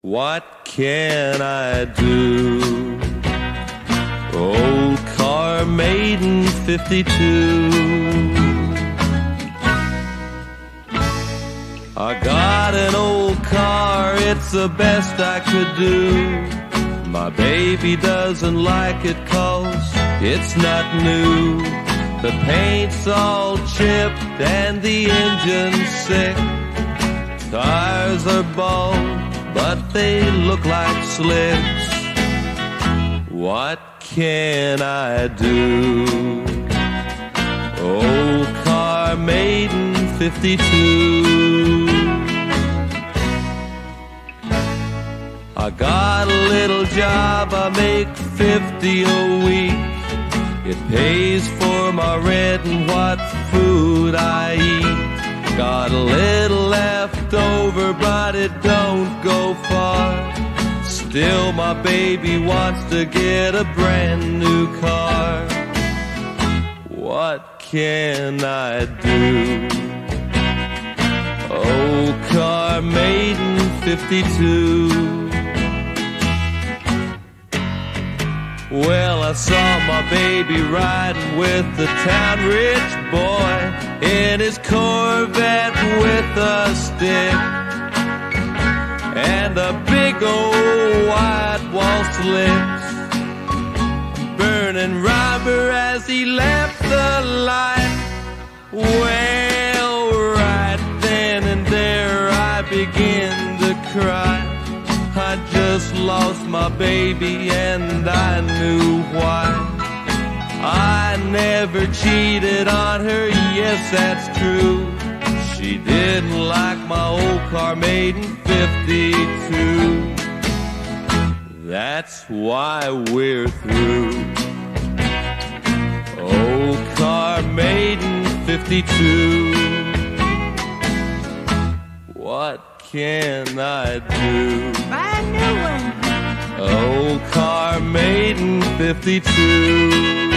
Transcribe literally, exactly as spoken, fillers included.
What can I do? Old car maiden fifty-two. I got an old car, it's the best I could do. My baby doesn't like it 'cause it's not new. The paint's all chipped and the engine's sick. Tires are bald, but they look like slicks. What can I do? Old car maiden fifty-two. I got a little job, I make fifty a week. It pays for my rent and what food I eat. Got a little left over, but it don't go far. Still my baby wants to get a brand new car. What can I do? Old car maiden fifty-two. Well, I saw my baby riding with the town rich boy in his Corvette with a stick and the big old white wall slicks, burning rubber as he left the light. Well, right then and there I began to cry. I just lost my baby and I knew why. I never cheated on her, yes that's true. She didn't like my old car maiden fifty-two. That's why we're through. Old car maiden fifty-two. What can I do? Buy a new one. Old car maiden fifty-two.